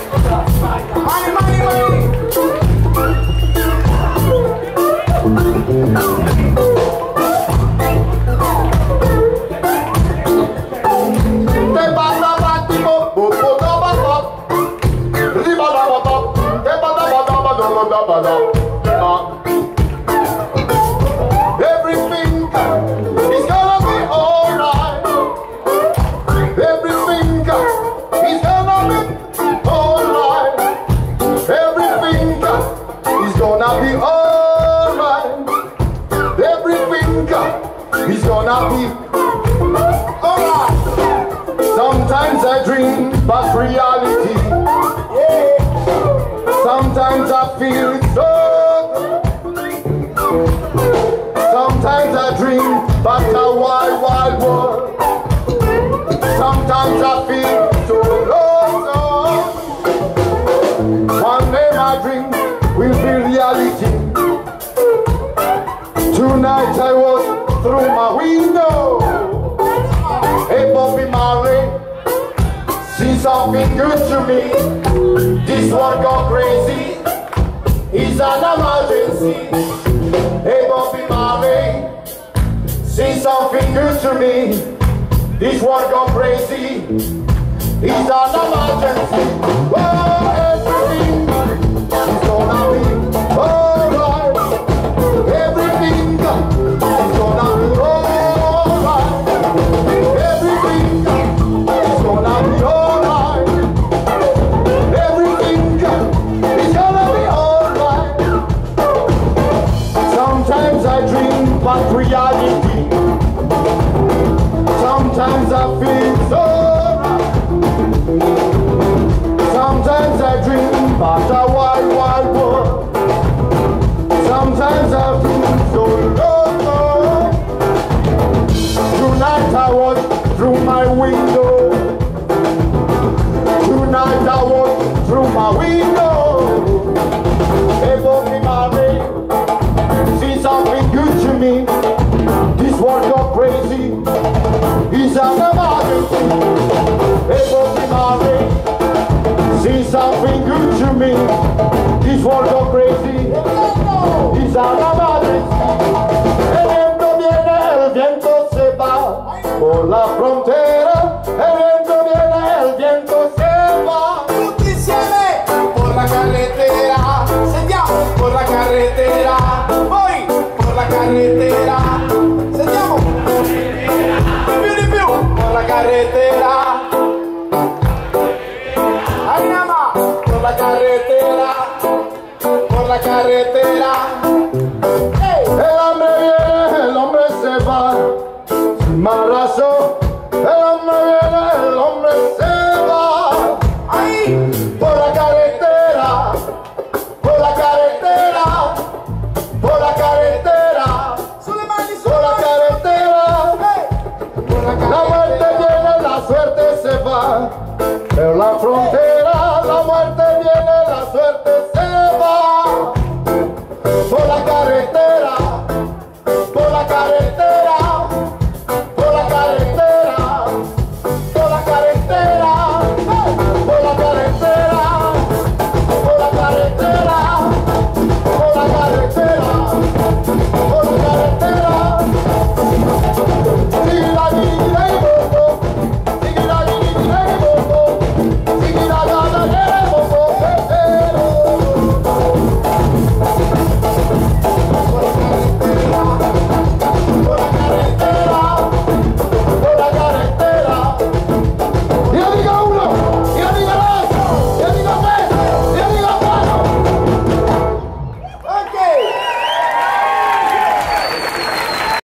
Money, money, money. Everything is gonna be alright. Everything is gonna be alright. Everything is gonna be alright. Everything is gonna be alright. Sometimes I dream, but reality. Sometimes I feel it so. Sometimes I dream about a wild, wild world. Sometimes I feel so lonesome. One day my dream will be reality. Tonight I was through my window. Hey Bobby Marley, see something good to me. This one go crazy. It's an emergency. Hey Bobby Marley, see something good to me. This one go crazy. It's an emergency. Oh, everything is gonna be alright. Everything is gonna be alright. Everything is gonna be alright. Everything is gonna be alright. Sometimes I dream about reality. Sometimes I feel so right. Sometimes I dream about a wild, wild world. Sometimes I feel so low. Tonight I was through my window. Tonight I was through my window. Hey, Bobby Marley, see something good to me. This world go crazy. It's an emergency. Hey, Bobby Marley, see something good to me. This world go crazy. It's an emergency. El viento viene, el viento se va por la frontera. El viento viene, el viento se va. Tutti insieme por la carretera. Sentiamo por la carretera. Poi por la carretera. Sentiamo. Più di più por la carretera. Andiamo por la carretera. Por la carretera. El hambre viene, el hombre se va. Sin más razón.